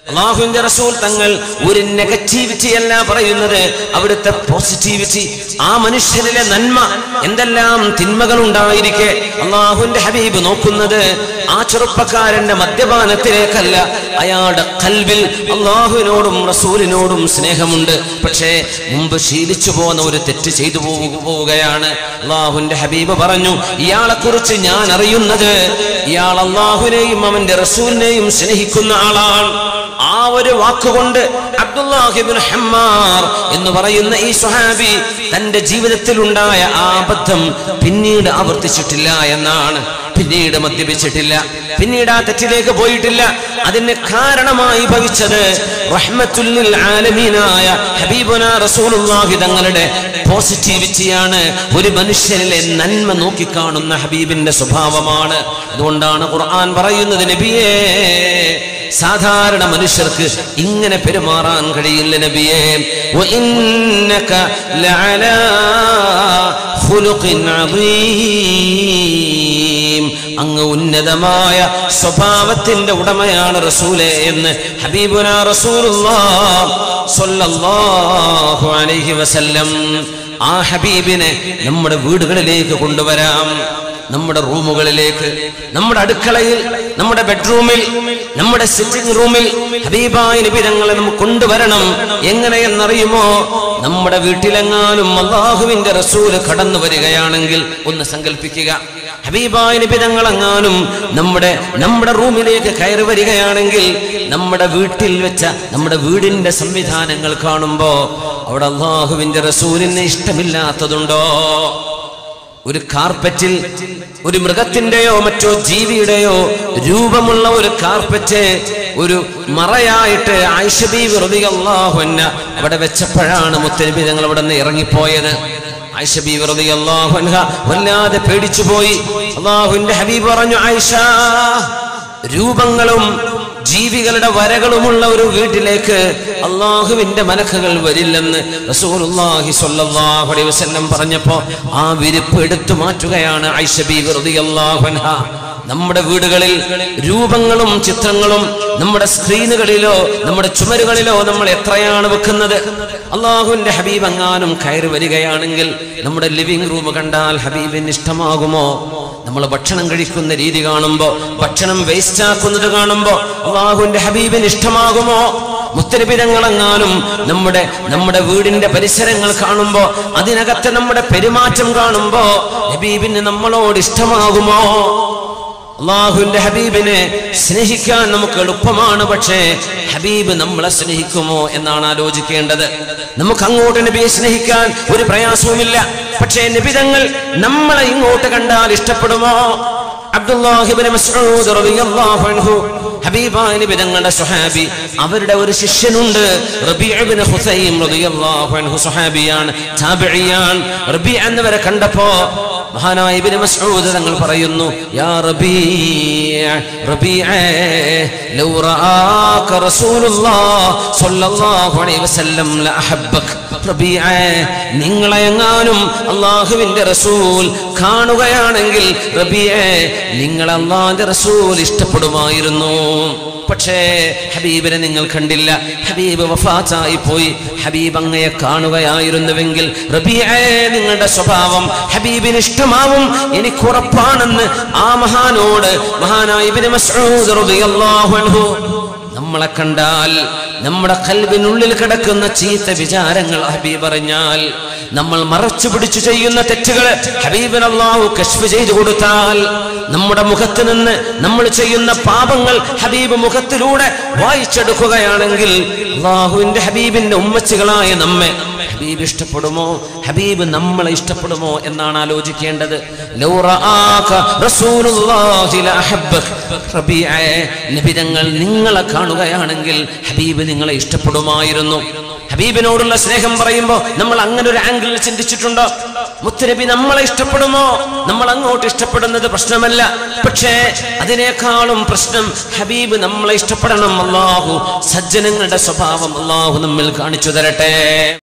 അല്ലാഹുവിന്റെ റസൂൽ തങ്ങൾ ഒരു നെഗറ്റിവിറ്റി അല്ല പറയുന്നത്, അവിടുത്തെ പോസിറ്റിവിറ്റി. ആ മനുഷ്യനിലെ നന്മ, എന്തെല്ലാം തിന്മകൾ ഉണ്ടായിരിക്കെ അല്ലാഹുവിന്റെ ഹബീബ് നോക്കുന്നത് ആ ചെറുപ്പക്കാരന്റെ മദ്യപാനത്തിലേക്കല്ല, അയാളുടെ ഖൽബിൽ അല്ലാഹുവിനോടും റസൂലിനോടും സ്നേഹമുണ്ട്. പക്ഷേ മുമ്പ് ശീലിച്ചു പോന്ന ഒരു തെറ്റ് ചെയ്തു പോവുകയാണ്. അല്ലാഹുവിന്റെ ഹബീബ് പറഞ്ഞു, ഇയാളെ കുറിച്ച് ഞാൻ അറിയുന്നത് ഇയാൾ അല്ലാഹുവിനെയും അവന്റെ റസൂലിനെയും സ്നേഹിക്കുന്ന ആളാണ്. ആ ഒരു വാക്കുകൊണ്ട് അബ്ദുല്ലാഹ് ഇബ്നു ഹമ്മാർ എന്ന് പറയുന്ന ഈ സ്വഹാബി തന്റെ ജീവിതത്തിൽ ഉണ്ടായ ആ അബദ്ധം പിന്നീട് ആവർത്തിച്ചിട്ടില്ല എന്നാണ്. പിന്നീട് മദ്യപിച്ചിട്ടില്ല, പിന്നീട് ആ തെറ്റിലേക്ക് പോയിട്ടില്ല. അതിന് കാരണമായി ഭവിച്ചത് റഹ്മത്തുൽ ലിൽ ആലമീനായ ഹബീബുനാ റസൂലുള്ളാഹി തങ്ങളുടെ പോസിറ്റിവിറ്റിയാണ്. ഒരു മനുഷ്യനിലെ നന്മ നോക്കിക്കാണുന്ന ഹബീബിന്റെ സ്വഭാവമാണ്. അതുകൊണ്ടാണ് ഖുർആൻ പറയുന്നത്, നബിയേ, സാധാരണ മനുഷ്യർക്ക് ഇങ്ങനെ പെരുമാറാൻ കഴിയില്ല നബിയേ. വഇന്നക ലഅലാ ഖുലുഖിൻ അദീം, അങ്ങ് ഉന്നതമായ സ്വഭാവത്തിന്റെ ഉടമയാണ് റസൂലേ എന്ന് ഹബീബുനാ റസൂലുള്ളാഹി സ്വല്ലല്ലാഹു അലൈഹി വസല്ലം. ആ ഹബീബിനെ നമ്മുടെ വീടുകളിലേക്ക് കൊണ്ടുവരാം, നമ്മുടെ റൂമുകളിലേക്ക്, നമ്മുടെ അടുക്കളയിൽ, നമ്മുടെ ബെഡ്റൂമിൽ, നമ്മുടെ സിറ്റിംഗ് റൂമിൽ ഹബീബായ നബി തങ്ങളെ നമുക്ക് കൊണ്ടുവരണം. എങ്ങനെയെന്നറിയുമോ? നമ്മുടെ വീട്ടിലെങ്ങാനും അല്ലാഹുവിന്റെ റസൂല് കടന്നു വരികയാണെങ്കിൽ ഒന്ന് സങ്കല്പിക്കുക, ഹബീബായ നബി തങ്ങളെങ്ങാനും നമ്മുടെ റൂമിലേക്ക് കയറി വരികയാണെങ്കിൽ നമ്മുടെ വീട്ടിൽ വെച്ച നമ്മുടെ വീടിന്റെ സംവിധാനങ്ങൾ കാണുമ്പോ അവിടെ അല്ലാഹുവിന്റെ റസൂലിനെ ഇഷ്ടമില്ലാത്തതുണ്ടോ? ഒരു കാർപ്പറ്റിൽ ഒരു മൃഗത്തിന്റെയോ മറ്റോ ജീവിയുടെയോ രൂപമുള്ള ഒരു കാർപ്പറ്റ് ഒരു മറയായിട്ട് ആയിഷ ബീവി റളിയല്ലാഹു അൻഹ അവിടെ വെച്ചപ്പോഴാണ് മുത്തനബി തങ്ങൾ അവിടെ നിന്ന് ഇറങ്ങിപ്പോയത്. ആയിഷ ബീവി റളിയല്ലാഹു അൻഹ വല്ലാതെ പേടിച്ചു പോയി. അല്ലാഹുവിന്റെ ഹബീബ് പറഞ്ഞു, ആയിഷ, രൂപങ്ങളും ജീവികളുടെ വരകളുമുള്ള ഒരു വീട്ടിലേക്ക് അല്ലാഹുവിന്റെ മലക്കുകൾ വരില്ലെന്ന് റസൂലുള്ളാഹി സ്വല്ലല്ലാഹു അലൈഹി വസല്ലം പറഞ്ഞപ്പോ ആ വിരിപ്പ് എടുത്തു മാറ്റുകയാണ് ആയിഷ ബീവി റളിയല്ലാഹു അൻഹ. നമ്മുടെ വീടുകളിൽ രൂപങ്ങളും ചിത്രങ്ങളും നമ്മുടെ സ്ക്രീനുകളിലോ നമ്മുടെ ചുമരുകളിലോ നമ്മൾ എത്രയാണ് വെക്കുന്നത്? അല്ലാഹുവിന്റെ ഹബീബ് എങ്ങാനും കയറി വരികയാണെങ്കിൽ നമ്മുടെ ലിവിംഗ് റൂം കണ്ടാൽ ഹബീബിന് ഇഷ്ടമാകുമോ? നമ്മൾ ഭക്ഷണം കഴിക്കുന്ന രീതി കാണുമ്പോ, ഭക്ഷണം വേസ്റ്റ് ആക്കുന്നത് കാണുമ്പോ അല്ലാഹുവിന്റെ ഹബീബിന് ഇഷ്ടമാകുമോ? മുത്തനബി തങ്ങളെങ്ങാനും നമ്മുടെ വീടിന്റെ പരിസരങ്ങൾ കാണുമ്പോ, അതിനകത്ത് നമ്മുടെ പെരുമാറ്റം കാണുമ്പോ ഹബീബിന് നമ്മളോട് ഇഷ്ടമാകുമോ? അല്ലാഹുവിന്റെ ഹബീബിനെ സ്നേഹിക്കാൻ നമുക്ക് എളുപ്പമാണ്, പക്ഷേ ഹബീബ് നമ്മളെ സ്നേഹിക്കുമോ എന്നാണ് ആലോചിക്കേണ്ടത്. നമുക്ക് അങ്ങോട്ട് നബിയെ സ്നേഹിക്കാൻ ഒരു പ്രയാസവുമില്ല, പക്ഷേ നബി തങ്ങൾ നമ്മളെ ഇങ്ങോട്ട് കണ്ടാൽ ഇഷ്ടപ്പെടുമോ? അബ്ദുല്ലാഹി ഇബ്നു മസ്ഊദ് റളിയല്ലാഹു അൻഹു, ഹബീബായ നബി തങ്ങളുടെ സ്വഹാബി, അവരുടെ ഒരു ശിഷ്യനുണ്ട് റബീഅ ഇബ്നു ഖുസൈം റളിയല്ലാഹു അൻഹു, സ്വഹാബിയാണ്, താബിഇയാണ്. റബീഅ എന്നവരെ കണ്ടപ്പോ മഹാനായ ഇബ്നു മസ്ഊദ് തങ്ങൾ പറയുന്നു, യാ റബീഅ ലൗ റആക റസൂലുള്ളാഹി സ്വല്ലല്ലാഹു അലൈഹി വസല്ലം ലഅഹബ്ബക. റബീഅ, നിങ്ങളെ എങ്ങാനും അല്ലാഹുവിന്റെ റസൂൽ കാണുകയാണെങ്കിൽ റബീഅ, നിങ്ങളെ അല്ലാഹുവിന്റെ റസൂൽ ഇഷ്ടപ്പെടുമായിരുന്നു. പക്ഷേ ഹബീബിനെ നിങ്ങൾ കണ്ടില്ല, ഹബീബ് വഫാത്തായി പോയി. ഹബീബ് അങ്ങയെ കാണുകയായിരുന്നുവെങ്കിൽ റബീഅ, നിങ്ങളുടെ സ്വഭാവം ഹബീബിന് ഇഷ്ടമാവും, എനിക്ക് ഉറപ്പാണെന്ന് ആ മഹാനോട് മഹാനായ ഇബ്നു മസ്ഊദ് റളിയല്ലാഹു അൻഹു. നമ്മളെ കണ്ടാൽ നമ്മുടെ ഖൽബിനുള്ളിൽ കിടക്കുന്ന ചീത്ത വിചാരങ്ങൾ ഹബീബ് അറിഞ്ഞാൽ, നമ്മൾ മറച്ചു പിടിച്ചു ചെയ്യുന്ന തെറ്റുകൾ ഹബീബിന് അല്ലാഹു കശ്ഫ് ചെയ്തു കൊടുത്താൽ, നമ്മുടെ മുഖത്ത് നിന്ന് നമ്മൾ ചെയ്യുന്ന പാപങ്ങൾ ഹബീബ് മുഖത്തിലൂടെ വായിച്ചെടുക്കുകയാണെങ്കിൽ അല്ലാഹുവിന്റെ ഹബീബിന്റെ ഉമ്മച്ചികളായ നമ്മെ ഹബീബ് ഇഷ്ടപ്പെടുമോ? ഹബീബ് നമ്മളെ ഇഷ്ടപ്പെടുമോ എന്നാണ് ആലോചിക്കേണ്ടത്. ലൗ റആക റസൂലുള്ളാഹി ലഅഹബ്ബക. റബീഅ, നബി തങ്ങൾ നിങ്ങളെ കാണുകയാണെങ്കിൽ ഹബീബ് നിങ്ങളെ ഇഷ്ടപ്പെടുമായിരുന്നു. ഹബീബിനോടുള്ള സ്നേഹം പറയുമ്പോൾ നമ്മൾ അങ്ങനെ ഒരു ആംഗിളിൽ ചിന്തിച്ചിട്ടുണ്ടോ? മുത്തനബി നമ്മളെ ഇഷ്ടപ്പെടുമോ? നമ്മൾ അങ്ങോട്ട് ഇഷ്ടപ്പെടുന്നത് പ്രശ്നമല്ല, പക്ഷേ അതിനേക്കാളും പ്രശ്നം ഹബീബ് നമ്മളെ ഇഷ്ടപ്പെടണം. അല്ലാഹു സജ്ജനങ്ങളുടെ സ്വഭാവം അല്ലാഹു നമ്മിൽ കാണിച്ചു തരട്ടെ.